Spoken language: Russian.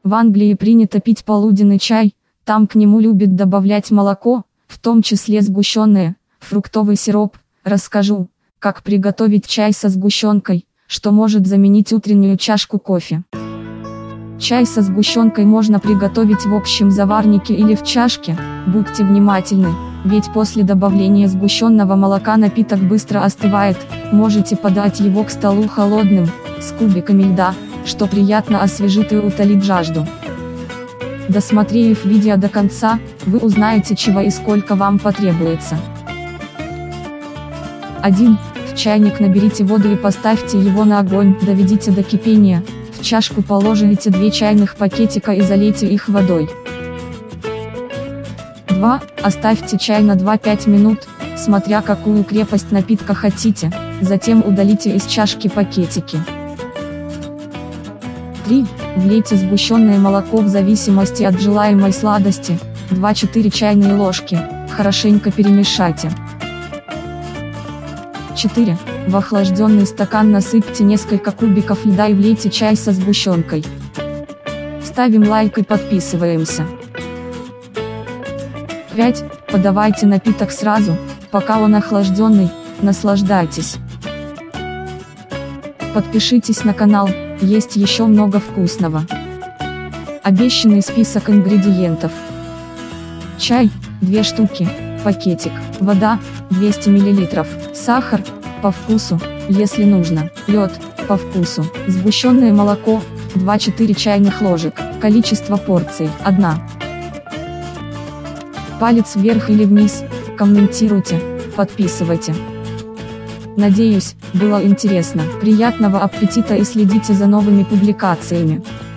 В Англии принято пить полуденный чай, там к нему любят добавлять молоко, в том числе сгущенное, фруктовый сироп. Расскажу, как приготовить чай со сгущенкой, что может заменить утреннюю чашку кофе. Чай со сгущенкой можно приготовить в общем заварнике или в чашке. Будьте внимательны, ведь после добавления сгущенного молока напиток быстро остывает, можете подать его к столу холодным, с кубиками льда, что приятно освежит и утолит жажду. Досмотрев видео до конца, вы узнаете, чего и сколько вам потребуется. 1. В чайник наберите воду и поставьте его на огонь, доведите до кипения. В чашку положите 2 чайных пакетика и залейте их водой. 2. Оставьте чай на 2-5 минут, смотря какую крепость напитка хотите, затем удалите из чашки пакетики. 3. Влейте сгущенное молоко в зависимости от желаемой сладости, 2-4 чайные ложки, хорошенько перемешайте. 4. В охлажденный стакан насыпьте несколько кубиков льда и влейте чай со сгущенкой. Ставим лайк и подписываемся. 5. Подавайте напиток сразу, пока он охлажденный, наслаждайтесь. Подпишитесь на канал, есть еще много вкусного. Обещанный список ингредиентов. Чай, 2 штуки, пакетик, вода, 200 мл, сахар, по вкусу, если нужно, лед, по вкусу, сгущенное молоко, 2-4 чайных ложек, количество порций, 1. Палец вверх или вниз, комментируйте, подписывайте. Надеюсь, было интересно. Приятного аппетита и следите за новыми публикациями.